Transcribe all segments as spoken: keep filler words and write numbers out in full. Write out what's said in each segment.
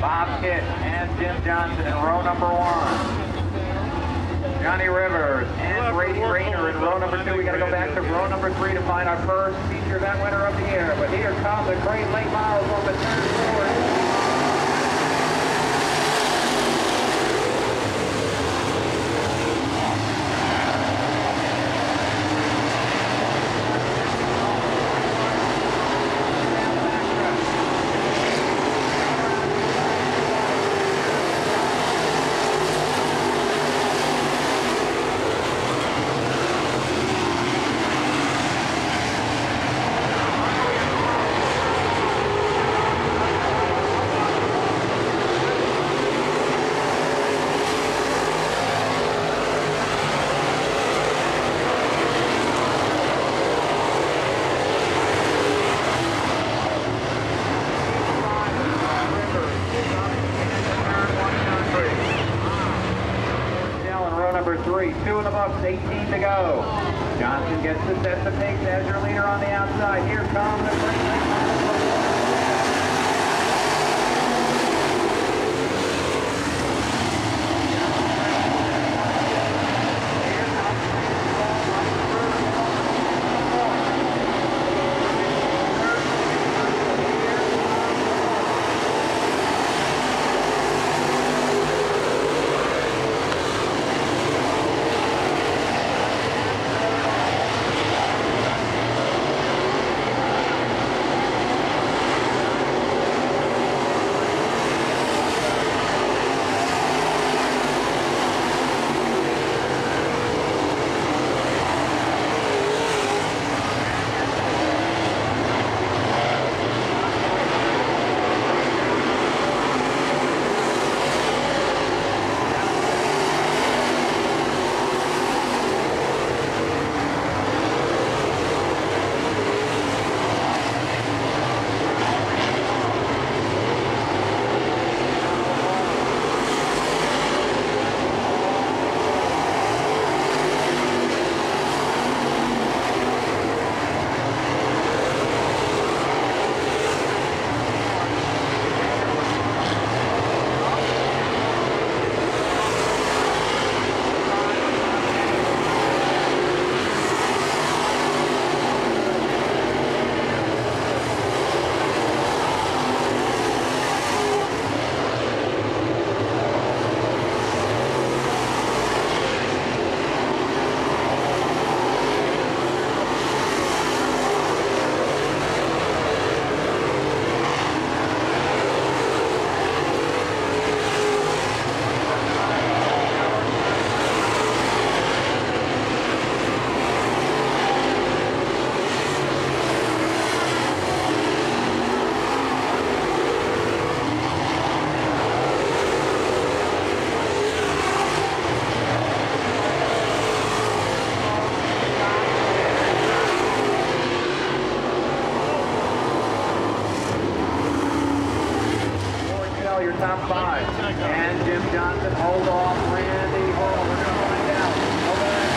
Bob Kitt and Jim Johnson in row number one. Johnny Rivers and Brady Rayner in row number two. We got to go back to row number three to find our first feature event winner of the year. But here comes the great late models on the turn forward. Three, two in the books, eighteen to go. Johnson gets to set the pace as your leader on the outside. Here comes the great top five. And Jim Johnson, hold off Randy Hall. We're going to find out. Over there.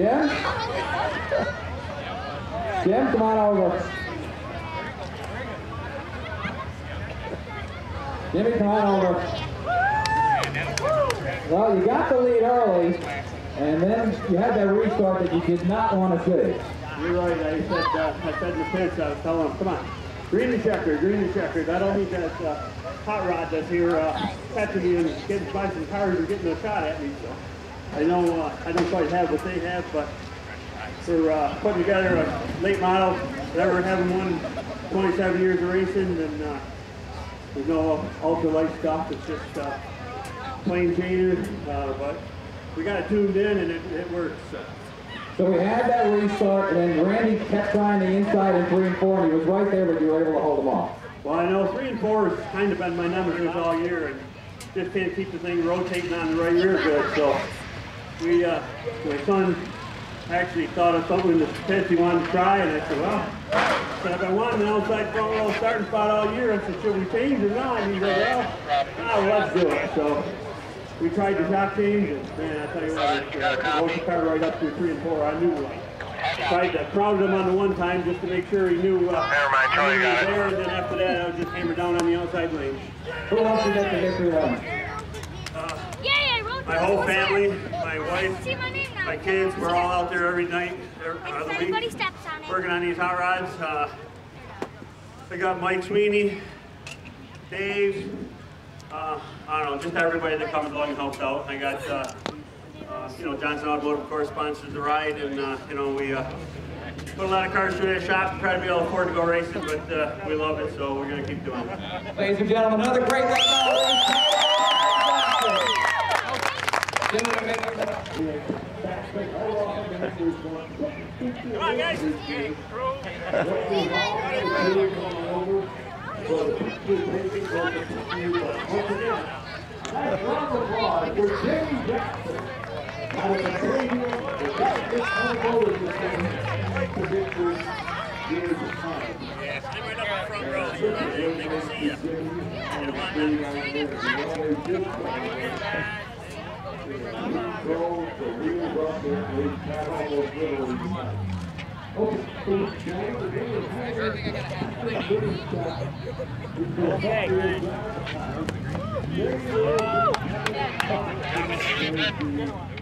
Jim? Jim, come on over. Jimmy, come on over. Well, you got the lead early, and then you had that restart that you did not want to see. You're right. I said, uh, I said in the pits, I was telling him, come on, green the checker, green the checker. I don't need that uh, hot rod that's here uh, catching me and getting by some cars and getting a shot at me. So I know uh, I don't quite have what they have, but we're uh, putting together a late model. Never having won twenty-seven years of racing, and uh, there's no ultralight stuff. It's just uh, plain chainer, uh, but we got it tuned in and it, it works. So. So we had that restart, and then Randy kept trying the inside in three and four, and he was right there, but you were able to hold him off. Well, I know three and four has kind of been my nemesis all year, and just can't keep the thing rotating on the right rear good. So we, uh, my son actually thought of something in the pits he wanted to try, and I said, well, I said, I've been wanting an outside front row starting spot all year. I said, should we change or not? And he said, well, ah, well, let's do it. So we tried the shock change, and man, I tell you what, it uh, woke the car right up to three and four. I knew uh, tried to crowd him on the one time just to make sure he knew uh, Never mind, Charlie, he was got it. there, and then after that, I was just hammered down on the outside lane. Who else did get the victory run? Uh, Yeah, I wrote my whole family, my wife, See my name now. my kids, we're all out there every night, every, And uh, if the anybody week, steps on it. working on these hot rods. Uh, I got Mike Sweeney, Dave, uh, I don't know, just everybody that comes along and helps out. I got, uh, uh, you know, Johnson Automotive, of course, sponsors the ride, and, uh, you know, we uh, put a lot of cars through that shop, try to be able to afford to go racing, but uh, we love it, so we're going to keep doing it. Ladies and gentlemen, another great race. Come on, guys. Yes, I'm right up in the front row. They can see you. Okay.